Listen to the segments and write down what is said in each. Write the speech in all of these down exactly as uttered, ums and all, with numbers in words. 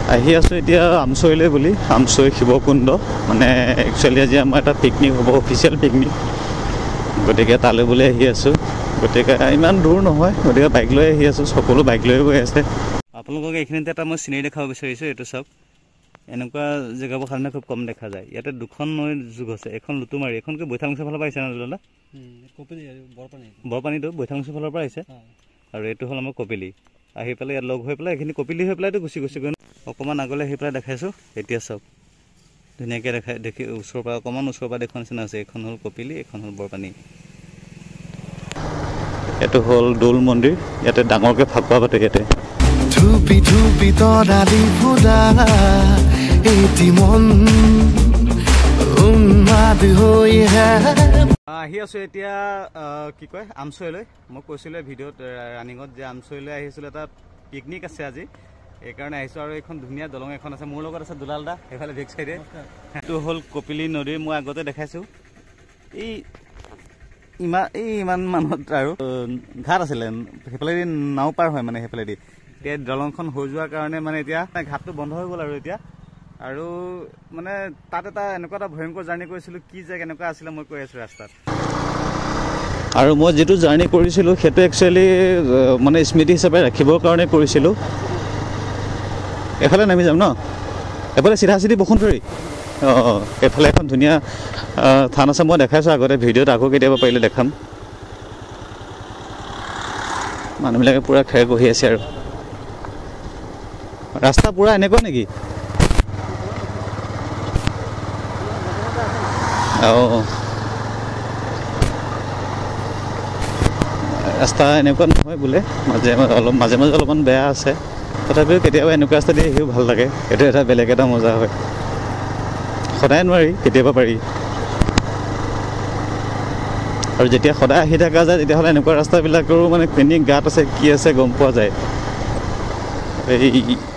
আহি আছোঁ এতিয়া আমচৈলৈ বুলি আমচৈ শিৱকুণ্ড মানে একচুৱেলি আজি আমাৰ এটা পিকনিক হ'ব অফিচিয়েল পিকনিক গতিকে তালৈ বুলি আহি আছোঁ গতিকে ইমান দূৰ নহয় গতিকে বাইক লৈ আহি আছোঁ সকলো বাইক লৈ গৈ আছে আপোনালোকক এইখিনিতে এটা মই চিনেৰি দেখাব বিচাৰিছোঁ এইটো চাওক এনেকুৱা জেগাবোৰ সাধাৰণতে খুব কম দেখা যায় ইয়াতে দুখন নৈ যুগ আছে এখন লুটুমাৰি এখনকৈ বৈঠাংছৰ ফালৰ পৰা আহিছে না বৰপানীটো বৈঠাংছৰ ফালৰ পৰা আহিছে আৰু এইটো হ'ল আমাৰ কপিলি আহি পেলাই ইয়াত লগ হৈ পেলাই এইখিনি কপিলি হৈ পেলাইতো গুচি গুচি গৈ অকণমান আগলৈ আহি পেলাই দেখাইছোঁ এতিয়া চাওক ধুনীয়াকৈ দেখাই দেখি ওচৰৰ পৰা অকণমান ওচৰৰ পৰা দেখুৱা নিচিনা আছে এইখন হ'ল কপিলি এইখন হ'ল বৰপানী এইটো হ'ল দৌল মন্দিৰ ইয়াতে ডাঙৰকৈ ফাকুৱা পাতে ইয়াতে ধুপি ধুপি তৰালি ফুলা এটি মন উন্মাদ হৈ আহি আছোঁ এতিয়া কি কয় আমচৈলৈ মই কৈছিলোঁ ভিডিঅ'ত ৰানিঙত যে আমচৈলৈ আহিছিলোঁ এটা পিকনিক আছে আজি এইকাৰণে আহিছোঁ আৰু এইখন ধুনীয়া দলং এখন আছে মোৰ লগত আছে দুলাল দা সেইফালে বেক চাইডে সেইটো হ'ল কপিলি নদী মই আগতে দেখাইছোঁ এই ইমান এই ইমান মানত আৰু ঘাট আছিলে সেইফালেদি নাও পাৰ হয় মানে সেইফালেদি এতিয়া দলংখন হৈ যোৱাৰ কাৰণে মানে এতিয়া ঘাটটো বন্ধ হৈ গ'ল আৰু এতিয়া আৰু মানে তাত এটা এনেকুৱা এটা ভয়ংকৰ জাৰ্ণি কৰিছিলোঁ কি যে কেনেকুৱা আছিলে মই কৈ আছোঁ ৰাস্তাত আৰু মই যিটো জাৰ্ণি কৰিছিলোঁ সেইটো একচুৱেলি মানে স্মৃতি হিচাপে ৰাখিবৰ কাৰণে কৰিছিলোঁ এফালে নামি যাম ন এফালে চিধা চিধি বসুন্ধৰী অঁ এইফালে এখন ধুনীয়া থান আছে মই দেখাইছোঁ আগতে ভিডিঅ'ত আকৌ কেতিয়াবা পাৰিলে দেখাম মানুহবিলাকে পূৰা খেৰ বহি আছে আৰু ৰাস্তা পূৰা এনেকুৱা নেকি অঁ ৰাস্তা এনেকুৱা নহয় বোলে মাজে মাজে অলপ মাজে মাজে অলপমান বেয়া আছে তথাপিও কেতিয়াবা এনেকুৱা ৰাস্তা দি আহিও ভাল লাগে এইটো এটা বেলেগ এটা মজা হয় সদায় নোৱাৰি কেতিয়াবা পাৰি আৰু যেতিয়া সদায় আহি থকা যায় তেতিয়াহ'লে এনেকুৱা ৰাস্তাবিলাকৰো মানে কেনি গাঁত আছে কি আছে গম পোৱা যায় এই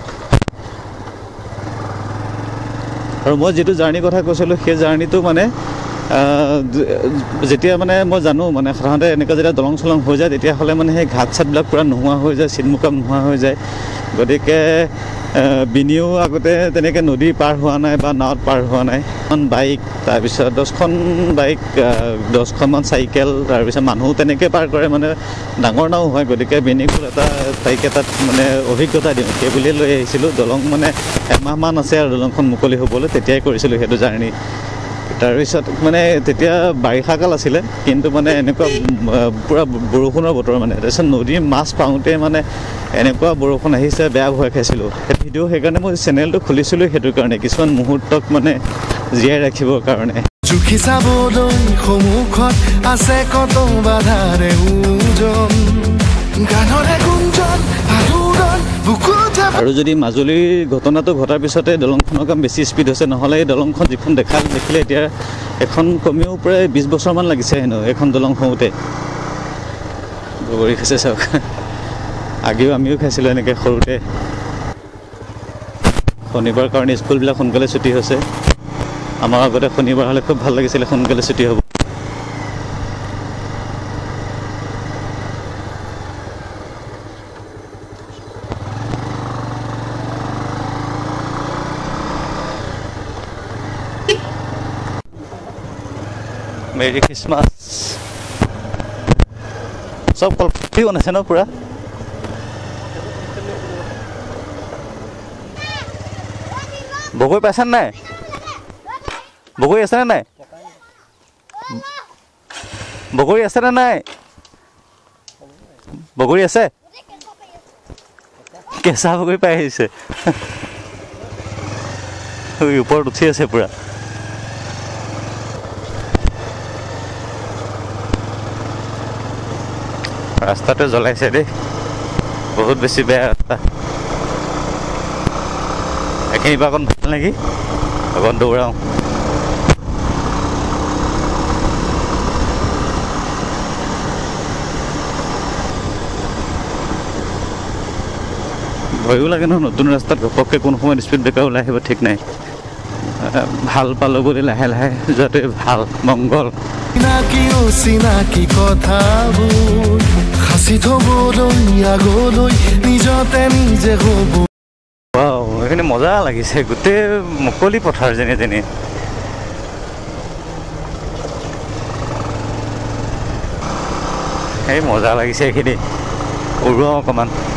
আৰু মই যিটো জাৰ্ণিৰ কথা কৈছিলোঁ সেই জাৰ্ণিটো মানে যেতিয়া মানে মই জানো মানে সাধাৰণতে এনেকুৱা যেতিয়া দলং চলং হৈ যায় তেতিয়াহ'লে মানে সেই ঘাট চাটবিলাক পূৰা নোহোৱা হৈ যায় চিনমুকাম নোহোৱা হৈ যায় গতিকে বিনিও আগতে তেনেকৈ নদী পাৰ হোৱা নাই বা নাৱত পাৰ হোৱা নাই এখন বাইক তাৰপিছত দহখন বাইক দহখনমান চাইকেল তাৰপিছত মানুহো তেনেকৈ পাৰ কৰে মানে ডাঙৰ নাও হয় গতিকে বিনিকো এটা তাইক এটাত মানে অভিজ্ঞতা দিওঁ সেই বুলিয়ে লৈ আহিছিলোঁ দলং মানে এমাহমান আছে আৰু দলংখন মুকলি হ'বলৈ তেতিয়াই কৰিছিলোঁ সেইটো জাৰ্ণি তাৰপিছত মানে তেতিয়া বাৰিষা কাল আছিলে কিন্তু মানে এনেকুৱা পূৰা বৰষুণৰ বতৰ মানে তাৰপিছত নদীৰ মাছ পাওঁতে মানে এনেকুৱা বৰষুণ আহিছে বেয়া ভয় খাইছিলোঁ সেই ভিডিঅ' সেইকাৰণে মই চেনেলটো খুলিছিলোঁ সেইটো কাৰণে কিছুমান মুহূৰ্তক মানে জীয়াই ৰাখিবৰ কাৰণে জুখি চাবলৈ সন্মুখত আছে কত বাধাৰে ওজন গানৰে গুঞ্জন আৰু যদি মাজুলীৰ ঘটনাটো ঘটাৰ পিছতে দলংখনৰ কাম বেছি স্পীড হৈছে নহ'লে এই দলংখন যিখন দেখা দেখিলে এতিয়া এখন কমেও প্ৰায় বিছ বছৰমান লাগিছে হেনো এইখন দলং হওঁতে বগৰী খাইছে চাওক আগেও আমিও খাইছিলোঁ এনেকৈ সৰুতে শনিবাৰ কাৰণে স্কুলবিলাক সোনকালে ছুটি হৈছে আমাৰ আগতে শনিবাৰ হ'লে খুব ভাল লাগিছিলে সোনকালে ছুটি হ'ব মেৰি খ্ৰীষ্টমাছ চব কলফি বনাইছে ন পুৰা বগৰী পাইছেনে নাই বগৰী আছেনে নাই বগৰী আছেনে নাই বগৰী আছে কেঁচা বগৰী পাই আহিছে ওপৰত উঠি আছে পুৰা ৰাস্তাটো জ্বলাইছে দেই বহুত বেছি বেয়া ৰাস্তা এইখিনি পৰা অকণ ভাল নেকি অকণ দৌৰাওঁ ভয়ো লাগে ন নতুন ৰাস্তাত ঘপককৈ কোন সময়ত স্পীড ব্ৰেকাৰ ওলাই আহিব ঠিক নাই ভাল পালোঁ বুলি লাহে লাহে যোৱাটোৱে ভাল মংগল চিনাকি কথাবোৰ সাঁচি থ'বলৈ আগলৈ নিজতে নিজে হ'ব এইখিনি মজা লাগিছে, গোটেই মুকলি পথাৰ যেনে তেনে। এই মজা লাগিছে এইখিনি, উৰুৱাওঁ অকণমান।